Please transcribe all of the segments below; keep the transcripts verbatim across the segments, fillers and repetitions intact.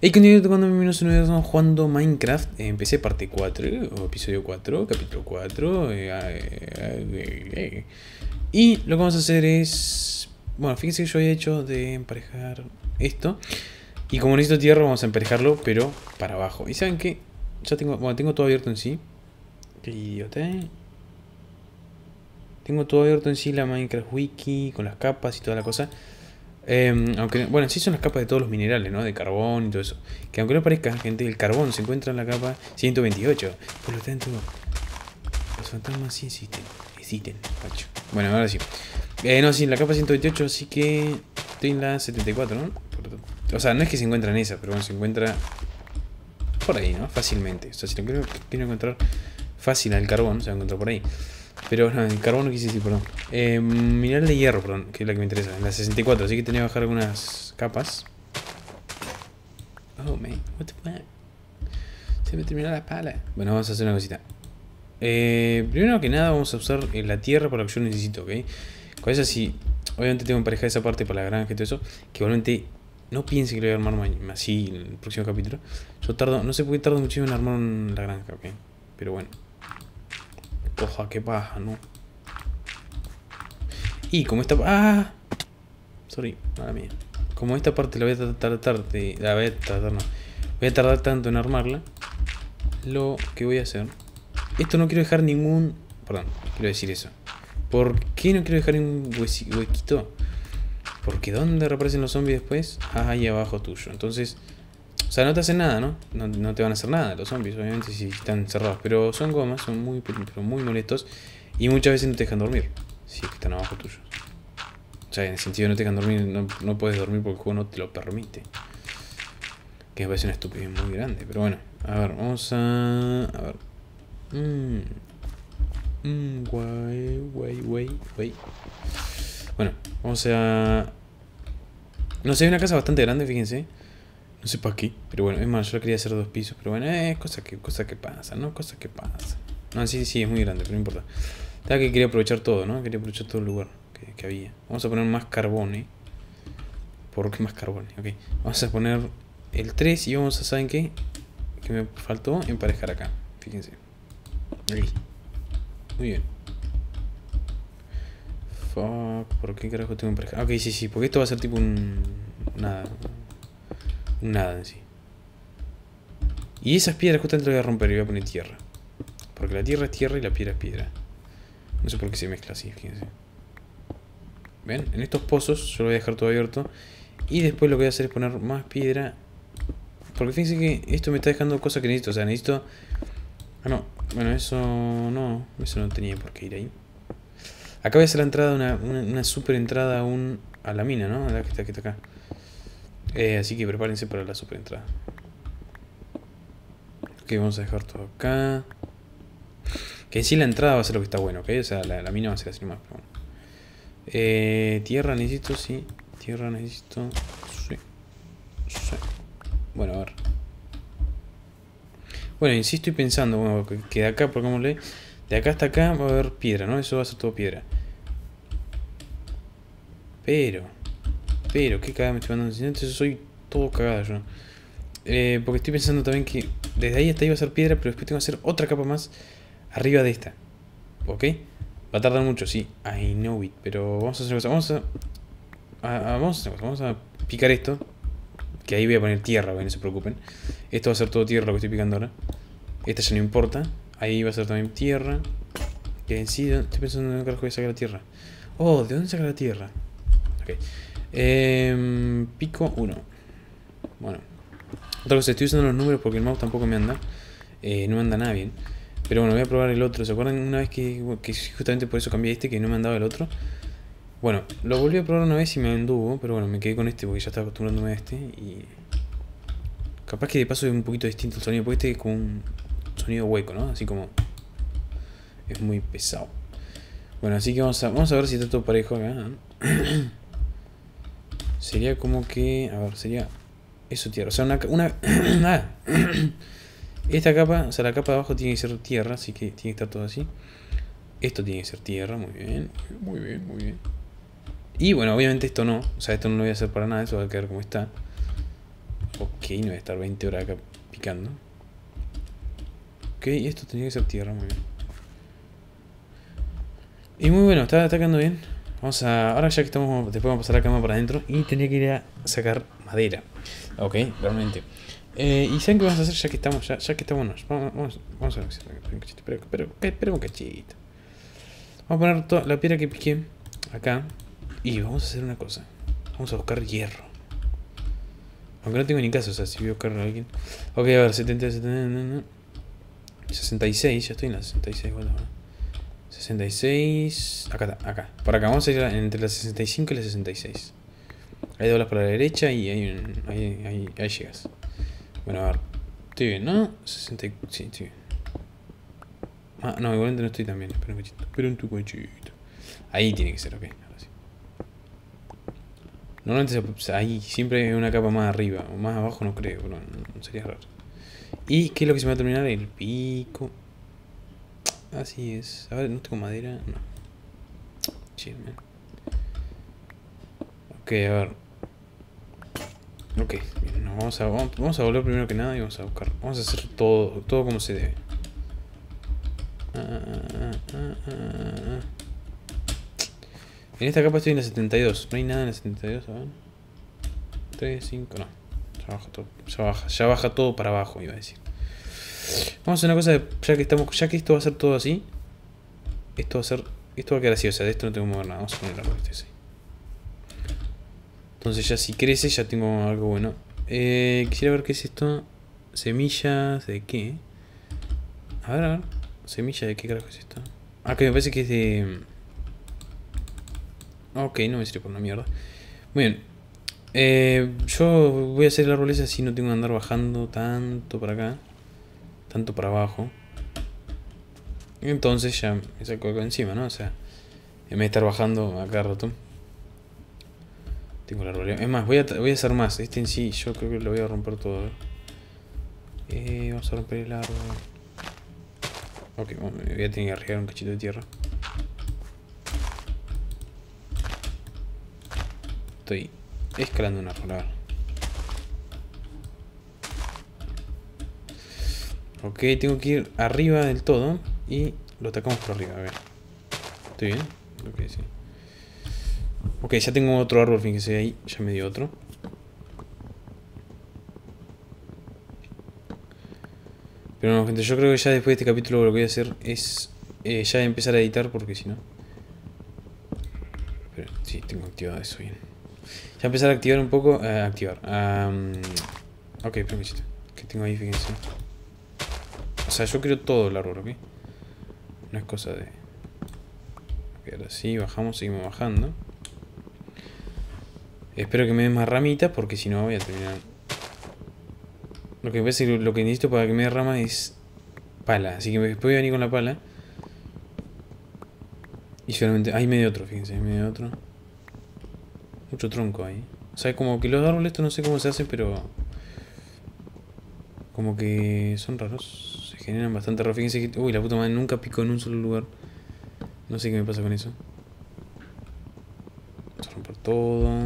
Hey, continuando tocando bienvenidos a un video, estamos jugando Minecraft. eh, Empecé parte cuatro, o episodio cuatro, capítulo cuatro. eh, eh, eh, eh. Y lo que vamos a hacer es... Bueno, fíjense que yo había hecho de emparejar esto. Y como necesito tierra, vamos a emparejarlo, pero para abajo. ¿Y saben qué? Ya tengo... Bueno, tengo todo abierto en sí. Qué idiota, ¿eh? Tengo todo abierto en sí, la Minecraft Wiki, con las capas y toda la cosa. Eh, aunque, bueno, sí son las capas de todos los minerales, ¿no? De carbón y todo eso. Que aunque no parezca, gente, el carbón se encuentra en la capa ciento veintiocho. Por lo tanto, los fantasmas sí existen. Existen, macho. Bueno, ahora sí. Eh, no, sí, en la capa ciento veintiocho, así que estoy en la setenta y cuatro, ¿no? O sea, no es que se encuentra en esa, pero bueno, se encuentra por ahí, ¿no? Fácilmente. O sea, si lo quiero, quiero encontrar fácil al carbón, se va a encontrar por ahí. Pero no, el carbón no quise decir, perdón. Eh, mineral de hierro, perdón, que es la que me interesa. En la sesenta y cuatro, así que tenía que bajar algunas capas. Oh, man, what the fuck. Se me terminó la pala. Bueno, vamos a hacer una cosita. Eh, primero que nada, vamos a usar la tierra para lo que yo necesito, ¿ok? Con eso sí, obviamente tengo que emparejar esa parte para la granja y todo eso. Que igualmente no piense que lo voy a armar así en el próximo capítulo. Yo tardo, no sé por qué tardo muchísimo en armar la granja, ¿ok? Pero bueno. Oja, qué paja, ¿no? Y como esta... ¡Ah! Sorry, mala mía. Como esta parte la voy a tratar de... La voy a tratar, no. Voy a tardar tanto en armarla. Lo que voy a hacer... Esto no quiero dejar ningún... Perdón, quiero decir eso. ¿Por qué no quiero dejar ningún huequito? Porque ¿dónde reaparecen los zombies después? Ah, ahí abajo tuyo. Entonces... O sea, no te hacen nada, ¿no? ¿no? No te van a hacer nada los zombies, obviamente, si están cerrados. Pero son gomas, son muy, pero muy molestos. Y muchas veces no te dejan dormir. Si es que están abajo tuyo. O sea, en el sentido de no te dejan dormir, no, no puedes dormir porque el juego no te lo permite. Que me parece una estupidez muy grande. Pero bueno, a ver, vamos a... A ver. Mmm. Mmm, guay, guay, guay, guay. Bueno, vamos a... No sé, hay una casa bastante grande, fíjense. No sé para qué, pero bueno, es más, yo quería hacer dos pisos, pero bueno, es eh, cosa que, cosa que pasa, ¿no? Cosa que pasa. No, sí, sí, es muy grande, pero no importa. Estaba que quería aprovechar todo, ¿no? Quería aprovechar todo el lugar que, que había. Vamos a poner más carbón, ¿eh? ¿Por qué más carbón? Ok. Vamos a poner el tres y vamos a, ¿saben qué? Que me faltó emparejar acá. Fíjense. Ahí. Muy bien. Fuck, ¿por qué carajo tengo emparejar? Ok, sí, sí, porque esto va a ser tipo un... Nada. Nada en sí. Y esas piedras justamente las voy a romper y voy a poner tierra. Porque la tierra es tierra y la piedra es piedra. No sé por qué se mezcla así, fíjense. ¿Ven? En estos pozos yo lo voy a dejar todo abierto. Y después lo que voy a hacer es poner más piedra. Porque fíjense que esto me está dejando cosas que necesito. O sea, necesito... Ah, no. Bueno, eso no. Eso no tenía por qué ir ahí. Acá voy a hacer la entrada, una, una, una super entrada a, un, a la mina, ¿no? A la que está, que está acá. Eh, así que prepárense para la super entrada. Ok, vamos a dejar todo acá. Que en sí la entrada va a ser lo que está bueno, ¿ok? O sea, la, la mina va a ser así nomás, pero bueno. Eh, tierra necesito, sí. Tierra necesito. Sí. Sí. Bueno, a ver. Bueno, en sí estoy pensando, bueno, que, que de acá, pongámosle. De acá hasta acá va a haber piedra, ¿no? Eso va a ser todo piedra. Pero... Pero, ¿qué cagada me estoy mandando? Entonces soy todo cagado yo. Eh, porque estoy pensando también que desde ahí hasta ahí va a ser piedra, pero después tengo que hacer otra capa más arriba de esta. ¿Ok? Va a tardar mucho, sí. I know it. Pero vamos a hacer una cosa. Vamos a, a, a, vamos a hacer una cosa. Vamos a picar esto. Que ahí voy a poner tierra, ¿ven? No se preocupen. Esto va a ser todo tierra lo que estoy picando ahora. Esta ya no importa. Ahí va a ser también tierra. Que en sí, estoy pensando en dónde carajo voy a sacar la tierra. Oh, ¿de dónde sacar la tierra? Ok. Eh, pico uno. Bueno. Otra cosa, estoy usando los números porque el mouse tampoco me anda. Eh, no me anda nada bien. Pero bueno, voy a probar el otro. ¿Se acuerdan una vez que, que justamente por eso cambié este, que no me andaba el otro? Bueno, lo volví a probar una vez y me anduvo. Pero bueno, me quedé con este porque ya estaba acostumbrándome a este. Y capaz que de paso es un poquito distinto el sonido, porque este es como un sonido hueco, ¿no? Así como... Es muy pesado. Bueno, así que vamos a, vamos a ver si está todo parejo acá. Sería como que... A ver, sería... Eso tierra, o sea, una... una ah. Esta capa, o sea, la capa de abajo tiene que ser tierra, así que tiene que estar todo así. Esto tiene que ser tierra, muy bien, muy bien, muy bien. Y bueno, obviamente esto no, o sea, esto no lo voy a hacer para nada, eso va a quedar como está. Ok, no voy a estar veinte horas acá picando. Ok, esto tenía que ser tierra, muy bien. Y muy bueno, está, está quedando bien. Vamos a... Ahora ya que estamos... Después vamos a pasar la cama para adentro. Y tenía que ir a sacar madera. Ok, realmente. Eh, ¿Y saben qué vamos a hacer ya que estamos? Ya, ya que estamos... Vamos, vamos, vamos a ver. Espera un cachito. Espera, espera, espera un cachito. Vamos a poner toda la piedra que piqué acá. Y vamos a hacer una cosa. Vamos a buscar hierro. Aunque no tengo ni caso, o sea, si voy a buscar a alguien. Ok, a ver, setenta, setenta, no, no. sesenta y seis, ya estoy en la sesenta y seis, bueno, sesenta y seis. Acá está, acá. Por acá, vamos a ir entre la sesenta y cinco y la sesenta y seis. Ahí doblas para la derecha y ahí, ahí, ahí, ahí llegas. Bueno, a ver. Estoy bien, ¿no? sesenta. Sí, estoy bien. Ah, no, igualmente no estoy tan bien. Espera un cachito. Espera un tu cachito. Ahí tiene que ser, ok. Ahora sí. Normalmente se, ahí siempre hay una capa más arriba. O más abajo no creo, no, no sería raro. ¿Y qué es lo que se me va a terminar? El pico. Así es. A ver, ¿no tengo madera? No. Chill, man. Ok, a ver. Ok, bien, no, vamos, a, vamos, vamos a volver primero que nada y vamos a buscar. Vamos a hacer todo, todo como se debe. Ah, ah, ah, ah, ah. En esta capa estoy en la setenta y dos. No hay nada en la setenta y dos, a ver. tres, cinco, no. Ya baja todo, ya baja, ya baja todo para abajo, iba a decir. Vamos a hacer una cosa, de, ya que estamos, ya que esto va a ser todo así. Esto va a ser, esto va a quedar así, o sea, de esto no tengo que mover nada. Vamos a poner la parte así. Entonces ya si crece ya tengo algo bueno. Eh, quisiera ver qué es esto. Semillas de qué. A ver, a ver. Semilla de qué carajo es esto. Ah, que me parece que es de... Ok, no me sirve por una mierda. Muy bien. Eh, yo voy a hacer la arbolesa así no tengo que andar bajando tanto para acá. Tanto para abajo. Entonces ya me saco algo encima, ¿no? O sea, en vez de estar bajando a cada rato. Tengo la arboleda. Es más, voy a, voy a hacer más. Este en sí yo creo que lo voy a romper todo. Eh, vamos a romper el árbol. Ok, bueno, voy a tener que arriesgar un cachito de tierra. Estoy escalando un árbol. A ver. Ok, tengo que ir arriba del todo. Y lo atacamos por arriba, a ver. ¿Estoy bien? Ok, sí. Ok, ya tengo otro árbol, fíjense ahí. Ya me dio otro. Pero no, gente, yo creo que ya después de este capítulo lo que voy a hacer es eh, ya empezar a editar porque si no... Pero sí, tengo activado eso bien. Ya empezar a activar un poco... A eh, activar. Um, ok, permítame. Que tengo ahí, fíjense. O sea, yo quiero todo el árbol, ¿ok? No es cosa de... Ok, ahora sí, bajamos, seguimos bajando. Espero que me den más ramitas porque si no voy a terminar... Lo que pasa es que lo que necesito para que me dé rama es pala. Así que después voy a venir con la pala. Y solamente... Ahí me dio otro, fíjense, ahí me dio otro. Mucho tronco ahí. O sea, como que los árboles estos no sé cómo se hacen, pero... Como que son raros. Se generan bastante raros. Fíjense que... Uy, la puta madre, nunca pico en un solo lugar. No sé qué me pasa con eso. Vamos a romper todo.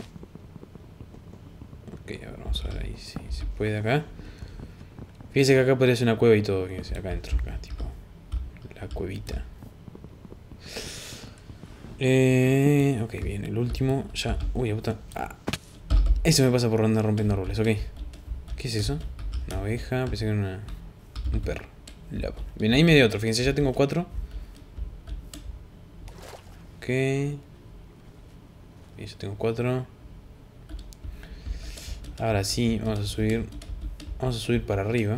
Ok, a ver, vamos a ver ahí si se puede acá. Fíjense que acá parece una cueva y todo. Fíjense, acá adentro. Acá, tipo... La cuevita. Eh, ok, bien, el último. Ya. Uy, la puta. Ah. Eso me pasa por andar rompiendo árboles, ok. ¿Qué es eso? Una oveja. Pensé que era una... un perro. Loco. Bien, ahí me dio otro. Fíjense, ya tengo cuatro. Ok. Bien, ya tengo cuatro. Ahora sí, vamos a subir. Vamos a subir para arriba.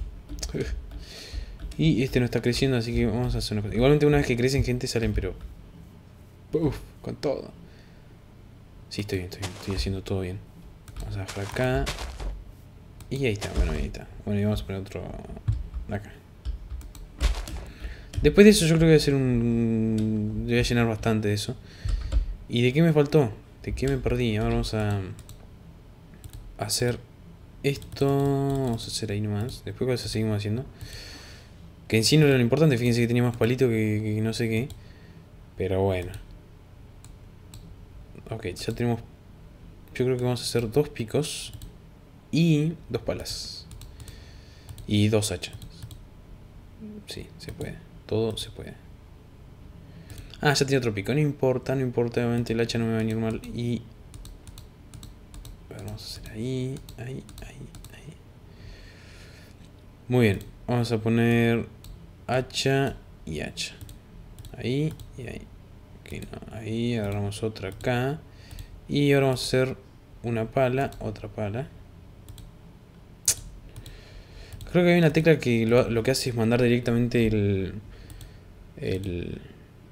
Y este no está creciendo, así que vamos a hacer una cosa. Igualmente una vez que crecen, gente, salen, pero... Uf, con todo. Sí, estoy bien, estoy bien. Estoy haciendo todo bien. Vamos a bajar acá. Y ahí está, bueno, ahí está. Bueno, y vamos a poner otro... acá. Después de eso yo creo que voy a hacer un... voy a llenar bastante de eso. ¿Y de qué me faltó? ¿De qué me perdí? Ahora vamos a... hacer esto. Vamos a hacer ahí nomás. Después cosas seguimos haciendo. Que en sí no era lo importante. Fíjense que tenía más palito que, que no sé qué. Pero bueno. Ok, ya tenemos... Yo creo que vamos a hacer dos picos. y dos palas. Y dos hachas. Sí, se puede. Todo se puede. Ah, ya tiene otro pico. No importa, no importa. Obviamente el hacha no me va a venir mal. Y... a ver, vamos a hacer ahí, ahí, ahí, ahí. Muy bien. Vamos a poner hacha y hacha. Ahí y ahí. Ok, no. Ahí agarramos otra acá. Y ahora vamos a hacer una pala, otra pala. Creo que hay una tecla que lo, lo que hace es mandar directamente el, el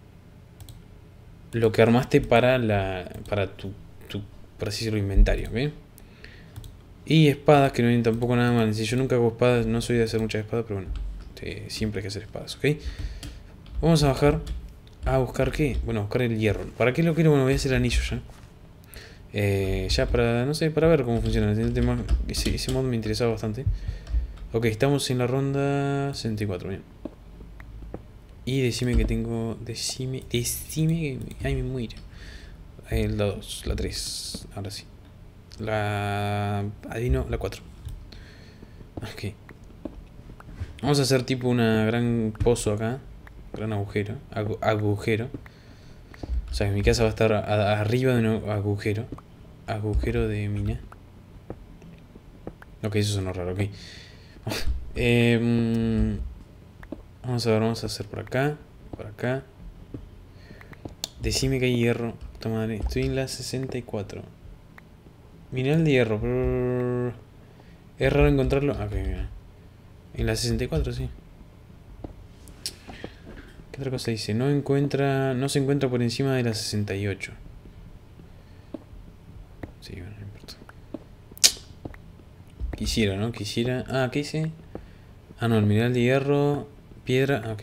lo que armaste para la para tu, tu por así decirlo, inventario, ¿ok? Y espadas, que no vienen tampoco nada mal. Si yo nunca hago espadas, no soy de hacer muchas espadas, pero bueno, eh, siempre hay que hacer espadas, ¿ok? Vamos a bajar a buscar ¿qué? Bueno, a buscar el hierro. ¿Para qué lo quiero? Bueno, voy a hacer anillo ya. Eh, ya para, no sé, para ver cómo funciona. El tema, ese, ese mod me interesaba bastante. Ok, estamos en la ronda sesenta y cuatro, bien. Y decime que tengo... Decime... Decime que... Ay, me muero. El dos, la tres. Ahora sí. La... Adivino, la cuatro. Ok. Vamos a hacer tipo una gran pozo acá. Gran agujero. Agu agujero. O sea, que mi casa va a estar a a arriba de un agujero. Agujero de mina. Ok, eso sonó raro, ok. eh, vamos a ver, vamos a hacer por acá. Por acá. Decime que hay hierro. Puta madre, estoy en la sesenta y cuatro. Mineral de hierro. Brrr. Es raro encontrarlo. Ok, mira. En la sesenta y cuatro, sí. ¿Qué otra cosa dice? No encuentra. No se encuentra por encima de la sesenta y ocho. Sí, bueno, no importa. Quisiera, ¿no? Quisiera. Ah, ¿qué hice? Ah, no, el mineral de hierro. Piedra. Ah, ok.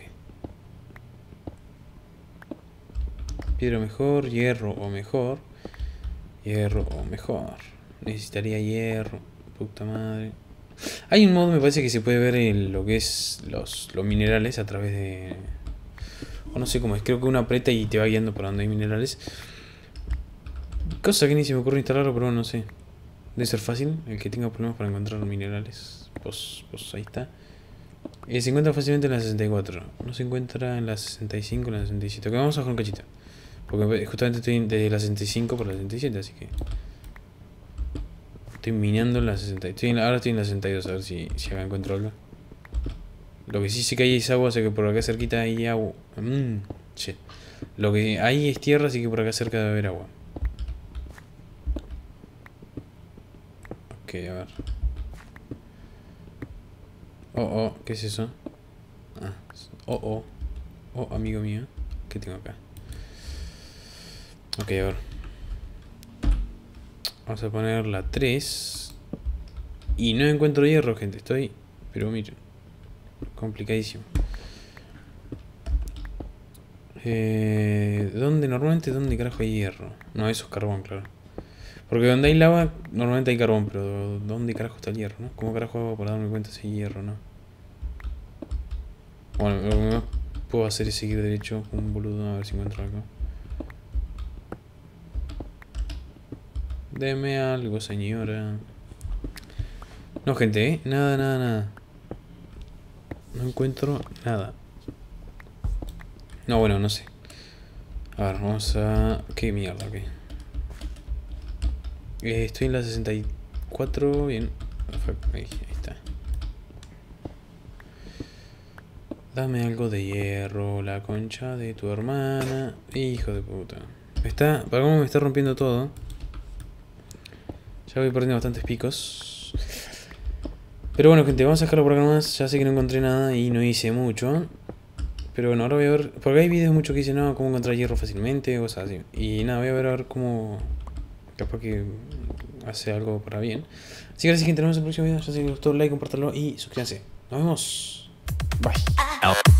Piedra mejor. Hierro o mejor. Hierro o mejor. Necesitaría hierro. Puta madre. Hay un modo, me parece, que se puede ver el, lo que es los, los minerales a través de... O no sé cómo es. Creo que uno aprieta y te va guiando por donde hay minerales. Cosa que ni se me ocurre instalarlo, pero bueno, no sé. Debe ser fácil. El que tenga problemas para encontrar minerales. Pues, pues ahí está. Eh, se encuentra fácilmente en la sesenta y cuatro. No se encuentra en la sesenta y cinco, en la sesenta y siete. Ok, vamos a bajar un cachito. Porque justamente estoy desde la sesenta y cinco por la sesenta y siete, así que... Estoy minando en la sesenta. Estoy en la, ahora estoy en la sesenta y dos, a ver si, si acá encuentro algo. Lo que sí sé que ahí es agua, sé que por acá cerquita hay agua. Mmm, shit. Lo que hay es tierra, así que por acá cerca debe haber agua. Ok, a ver. Oh, oh, ¿qué es eso? Ah, oh, oh. Oh, amigo mío. ¿Qué tengo acá? Ok, a ver. Vamos a poner la tres. Y no encuentro hierro, gente. Estoy... Pero miren. Complicadísimo. Eh, ¿Dónde? Normalmente, ¿dónde carajo hay hierro? No, eso es carbón, claro. Porque donde hay lava, normalmente hay carbón. Pero ¿dónde carajo está el hierro, no? ¿Cómo carajo hago para darme cuenta si hay hierro o no? Bueno, lo que más puedo hacer es seguir derecho con un boludo. A ver si encuentro algo. Deme algo, señora. No, gente, ¿eh? Nada, nada, nada. No encuentro nada. No, bueno, no sé. A ver, vamos a... ¿Qué mierda? ¿Qué? Eh, estoy en la sesenta y cuatro. Bien. Ahí, ahí está. Dame algo de hierro. La concha de tu hermana. Hijo de puta. Me está... ¿Para cómo me está rompiendo todo? Ya voy perdiendo bastantes picos. Pero bueno, gente, vamos a dejarlo por acá nomás. Ya sé que no encontré nada y no hice mucho. Pero bueno, ahora voy a ver... Porque hay videos mucho que dicen, no, cómo encontrar hierro fácilmente, cosas así. Y nada, voy a ver a ver cómo... Capaz que hace algo para bien. Así que ahora sí, gente, nos vemos en el próximo video. Ya sé que les gustó, like, compártanlo y suscríbanse. Nos vemos. Bye.